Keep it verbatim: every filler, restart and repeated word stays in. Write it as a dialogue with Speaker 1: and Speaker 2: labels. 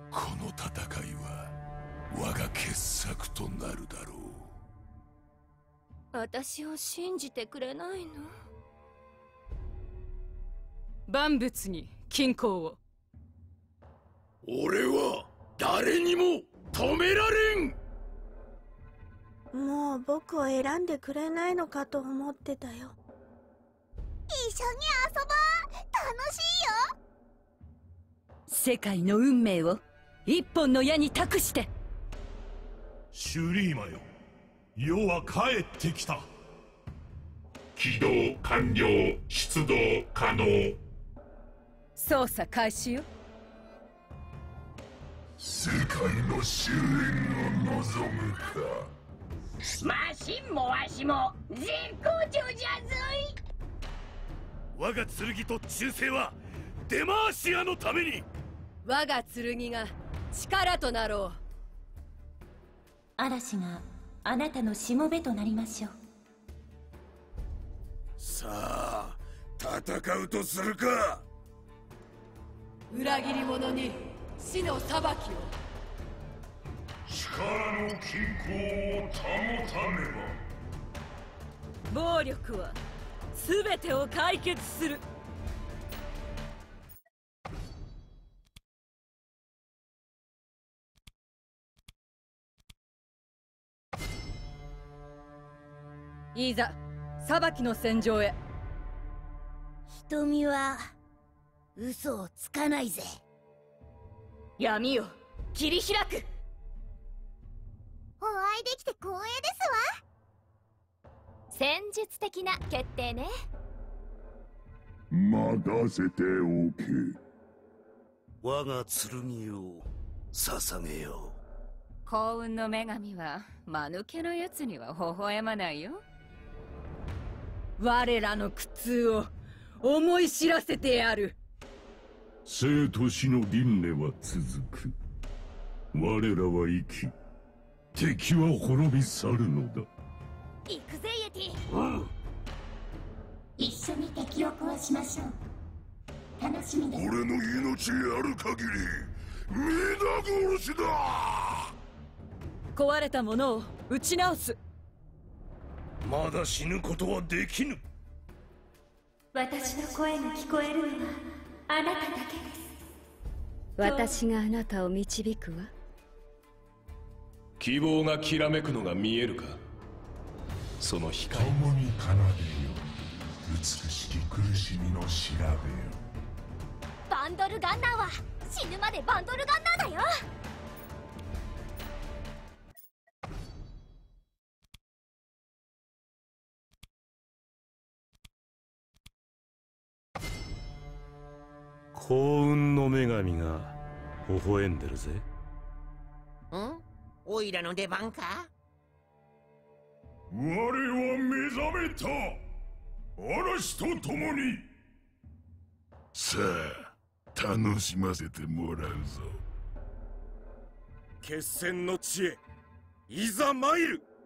Speaker 1: この戦いは我が傑作となるだろう。
Speaker 2: 私を信じてくれないの？
Speaker 3: 万物に均衡を。
Speaker 1: 俺は誰にも止められん。
Speaker 4: もう僕を選んでくれないのかと思ってたよ。
Speaker 5: 一緒に遊ぼう。楽しいよ。
Speaker 3: 世界の運命を一本の矢に託して。
Speaker 6: シュリーマよ、世は帰ってきた。
Speaker 7: 起動完了。出動可能。
Speaker 3: 操作開始よ。
Speaker 1: 世界の終焉を望むか。
Speaker 8: マシンもわしも絶好調じゃぞい。
Speaker 1: 我が剣と忠誠はデマーシアのために。
Speaker 3: 我が剣が力となろう。
Speaker 9: 嵐があなたのしもべとなりましょう。
Speaker 1: さあ戦うとするか。
Speaker 3: 裏切り者に死の裁きを。
Speaker 6: 力の均衡を保たね
Speaker 3: ば。暴力は全てを解決する。いざ裁きの戦場へ。
Speaker 5: 瞳は嘘をつかないぜ。
Speaker 3: 闇を切り開く。
Speaker 5: お会いできて光栄ですわ。
Speaker 2: 戦術的な決定ね。
Speaker 1: 任せておけ。
Speaker 10: 我が剣を捧げよ
Speaker 3: う。幸運の女神は間抜けのやつには微笑まないよ。我らの苦痛を思い知らせてやる。
Speaker 1: 生と死の輪廻は続く。我らは生き、敵は滅び去るのだ。
Speaker 5: 行くぜイエティ。
Speaker 1: うん、
Speaker 9: 一緒に敵を壊しましょう。楽しみです。
Speaker 1: 俺の命ある限り皆殺しだ。
Speaker 3: 壊れたものを打ち直す。
Speaker 1: まだ死ぬことはできぬ。
Speaker 9: 私の声が聞こえるのはあなただけです。
Speaker 2: 私があなたを導くわ。
Speaker 11: 希望がきらめくのが見えるか。その光。
Speaker 1: 共に奏でよ美しき苦しみの調べよ。
Speaker 5: バンドルガンナーは死ぬまでバンドルガンナーだよ。
Speaker 6: 幸運の女神が微笑んでるぜ。
Speaker 8: ん？おいらの出番か？
Speaker 1: 我は目覚めた。嵐と共に。さあ楽しませてもらうぞ。決戦の地へいざ参る。